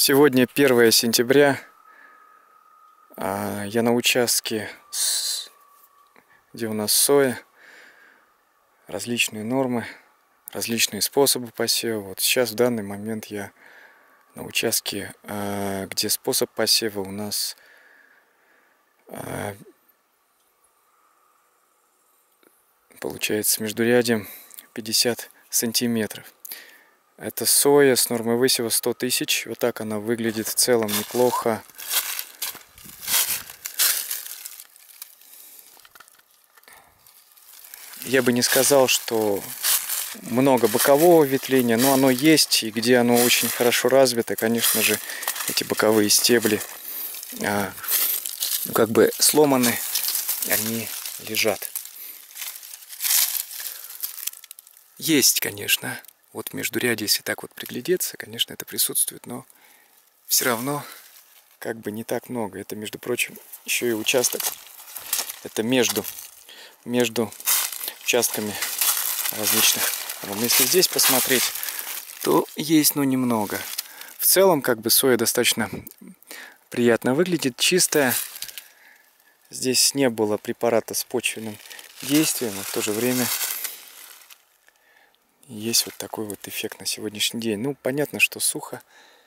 Сегодня 1 сентября. Я на участке, где у нас соя. Различные нормы, различные способы посева. Вот сейчас в данный момент я на участке, где способ посева у нас получается междурядьем 50 сантиметров. Это соя с нормой высева 100 тысяч. Вот так она выглядит в целом неплохо. Я бы не сказал, что много бокового ветвления, но оно есть, и где оно очень хорошо развито, конечно же, эти боковые стебли как бы сломаны, они лежат. Есть, конечно, вот междурядье, если так вот приглядеться, конечно, это присутствует, но все равно как бы не так много. Это, между прочим, еще и участок. Это между участками различных. Если здесь посмотреть, то есть, но немного. В целом, как бы соя достаточно приятно выглядит, чистая. Здесь не было препарата с почвенным действием, но в то же время есть вот такой вот эффект на сегодняшний день. Ну, понятно, что сухо.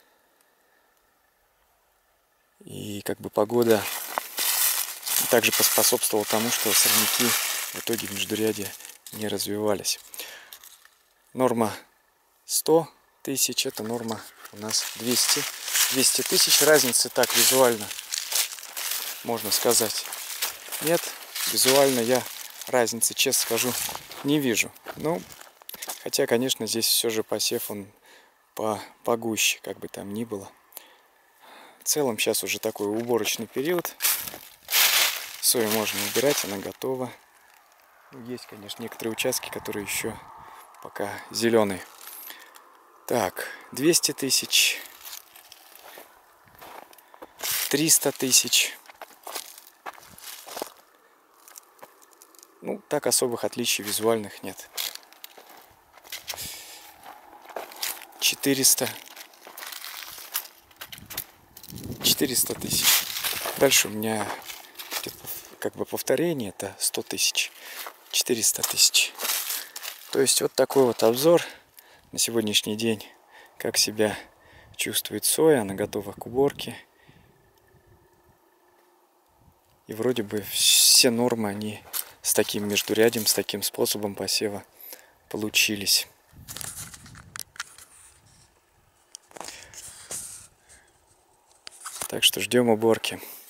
И как бы погода также поспособствовала тому, что сорняки в итоге в междурядье не развивались. Норма 100 тысяч, это норма у нас 200 тысяч. Разницы так визуально, можно сказать, нет. Визуально я разницы, честно скажу, не вижу. Ну, хотя, конечно, здесь все же посев он погуще, как бы там ни было. В целом сейчас уже такой уборочный период. Сою можно убирать, она готова. Есть, конечно, некоторые участки, которые еще пока зеленые. Так, 200 тысяч, 300 тысяч. Ну, так особых отличий визуальных нет. 400 тысяч. Дальше у меня как бы повторение, это 100 тысяч, 400 тысяч. То есть вот такой вот обзор на сегодняшний день, как себя чувствует соя, она готова к уборке. И вроде бы все нормы, они с таким междурядьем, с таким способом посева получились. Так что ждем уборки.